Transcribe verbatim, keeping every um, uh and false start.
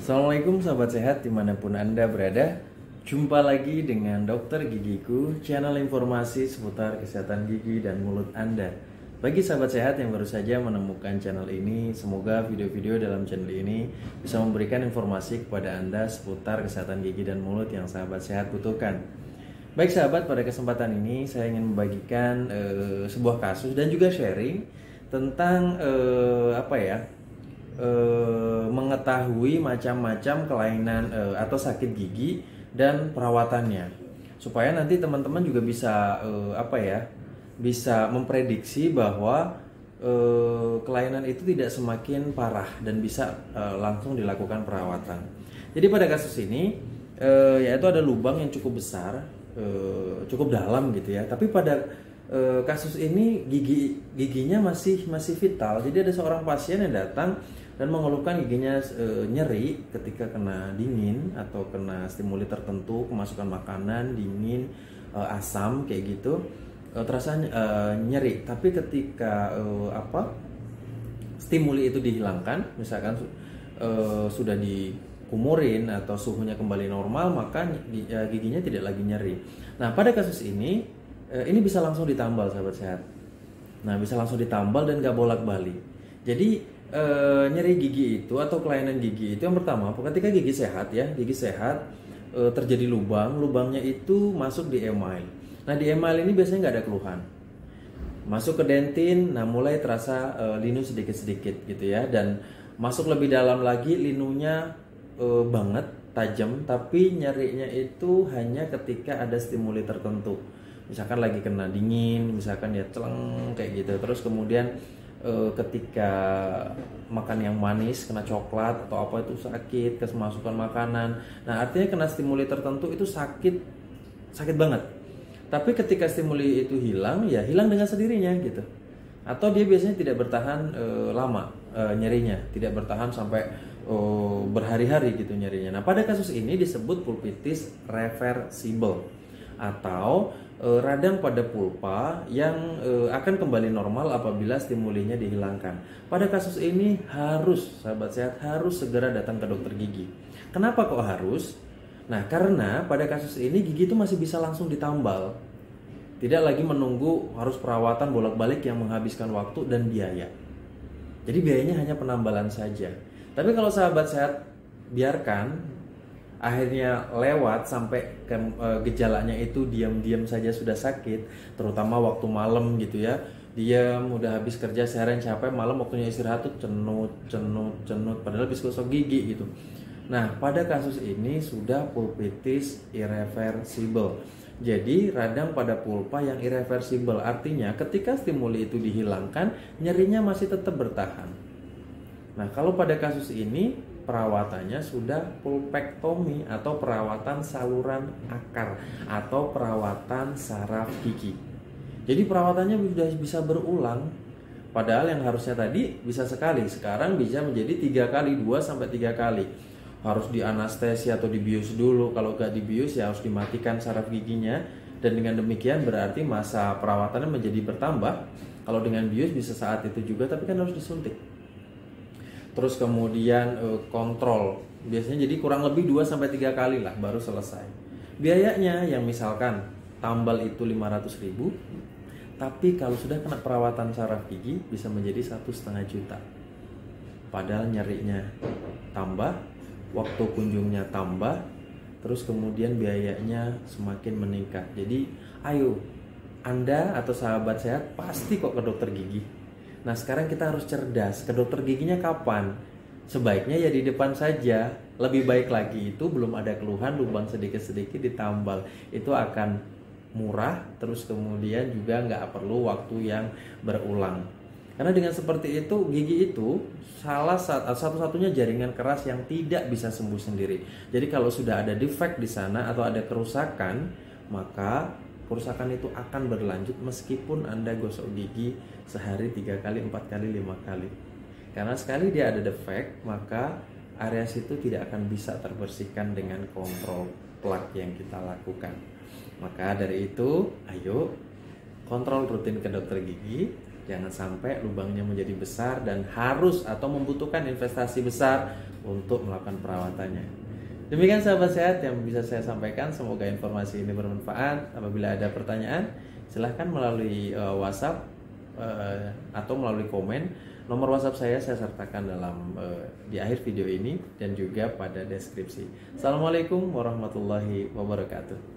Assalamualaikum sahabat sehat dimanapun Anda berada. Jumpa lagi dengan Dokter Gigiku, channel informasi seputar kesehatan gigi dan mulut Anda. Bagi sahabat sehat yang baru saja menemukan channel ini, semoga video-video dalam channel ini bisa memberikan informasi kepada Anda seputar kesehatan gigi dan mulut yang sahabat sehat butuhkan. Baik sahabat, pada kesempatan ini saya ingin membagikan uh, sebuah kasus dan juga sharing tentang uh, apa ya E, mengetahui macam-macam kelainan e, atau sakit gigi dan perawatannya, supaya nanti teman-teman juga bisa e, apa ya bisa memprediksi bahwa e, kelainan itu tidak semakin parah dan bisa e, langsung dilakukan perawatan. Jadi pada kasus ini e, yaitu ada lubang yang cukup besar, e, cukup dalam gitu ya, tapi pada e, kasus ini gigi giginya masih masih vital. Jadi ada seorang pasien yang datang dan mengeluhkan giginya e, nyeri ketika kena dingin atau kena stimuli tertentu, kemasukan makanan dingin, e, asam kayak gitu, e, terasa e, nyeri. Tapi ketika e, apa stimuli itu dihilangkan, misalkan e, sudah dikumurin atau suhunya kembali normal, maka giginya tidak lagi nyeri. Nah pada kasus ini e, ini bisa langsung ditambal sahabat sehat. Nah bisa langsung ditambal dan gak bolak-balik. Jadi E, nyeri gigi itu atau kelainan gigi itu yang pertama, ketika gigi sehat ya, gigi sehat e, terjadi lubang, lubangnya itu masuk di email. Nah di email ini biasanya nggak ada keluhan. Masuk ke dentin, nah mulai terasa e, linu sedikit-sedikit gitu ya, dan masuk lebih dalam lagi linunya e, banget, tajam, tapi nyerinya itu hanya ketika ada stimuli tertentu. Misalkan lagi kena dingin, misalkan ya celeng kayak gitu, terus kemudian ketika makan yang manis, kena coklat atau apa itu sakit, kemasukan makanan. Nah artinya kena stimuli tertentu itu sakit, sakit banget. Tapi ketika stimuli itu hilang, ya hilang dengan sendirinya gitu. Atau dia biasanya tidak bertahan e, lama e, nyerinya, tidak bertahan sampai e, berhari-hari gitu nyerinya. Nah pada kasus ini disebut pulpitis reversible atau e, radang pada pulpa yang e, akan kembali normal apabila stimulinya dihilangkan. Pada kasus ini harus, sahabat sehat, harus segera datang ke dokter gigi. Kenapa kok harus? Nah karena pada kasus ini gigi itu masih bisa langsung ditambal, tidak lagi menunggu harus perawatan bolak-balik yang menghabiskan waktu dan biaya. Jadi biayanya hanya penambalan saja. Tapi kalau sahabat sehat biarkan akhirnya lewat sampai ke, e, gejalanya itu diam-diam saja sudah sakit, terutama waktu malam gitu ya, diam udah habis kerja seharian capek, malam waktunya istirahat tuh cenut cenut cenut padahal habis gosok gigi gitu. Nah pada kasus ini sudah pulpitis irreversible, jadi radang pada pulpa yang irreversible, artinya ketika stimuli itu dihilangkan nyerinya masih tetap bertahan. Nah kalau pada kasus ini perawatannya sudah pulpektomi atau perawatan saluran akar atau perawatan saraf gigi. Jadi perawatannya sudah bisa berulang. Padahal yang harusnya tadi bisa sekali, sekarang bisa menjadi tiga kali, dua sampai tiga kali. Harus di anestesi atau dibius dulu. Kalau nggak dibius ya harus dimatikan saraf giginya. Dan dengan demikian berarti masa perawatannya menjadi bertambah. Kalau dengan bius bisa saat itu juga, tapi kan harus disuntik. Terus kemudian e, kontrol, biasanya jadi kurang lebih dua sampai tiga kali lah baru selesai. Biayanya yang misalkan tambal itu lima ratus ribu, tapi kalau sudah kena perawatan saraf gigi bisa menjadi satu setengah juta. Padahal nyerinya tambah, waktu kunjungnya tambah, terus kemudian biayanya semakin meningkat. Jadi ayo Anda atau sahabat sehat pasti kok ke dokter gigi. Nah sekarang kita harus cerdas, ke dokter giginya kapan? Sebaiknya ya di depan saja. Lebih baik lagi itu belum ada keluhan, lubang sedikit-sedikit ditambal. Itu akan murah, terus kemudian juga nggak perlu waktu yang berulang. Karena dengan seperti itu, gigi itu salah satu-satunya jaringan keras yang tidak bisa sembuh sendiri. Jadi kalau sudah ada defect di sana atau ada kerusakan, maka kerusakan itu akan berlanjut meskipun Anda gosok gigi sehari tiga kali, empat kali, lima kali. Karena sekali dia ada defek, maka area situ tidak akan bisa terbersihkan dengan kontrol plak yang kita lakukan. Maka dari itu, ayo kontrol rutin ke dokter gigi. Jangan sampai lubangnya menjadi besar dan harus atau membutuhkan investasi besar untuk melakukan perawatannya. Demikian sahabat sehat yang bisa saya sampaikan, semoga informasi ini bermanfaat. Apabila ada pertanyaan, silahkan melalui uh, WhatsApp uh, atau melalui komen. Nomor WhatsApp saya saya sertakan dalam uh, di akhir video ini dan juga pada deskripsi. Assalamualaikum warahmatullahi wabarakatuh.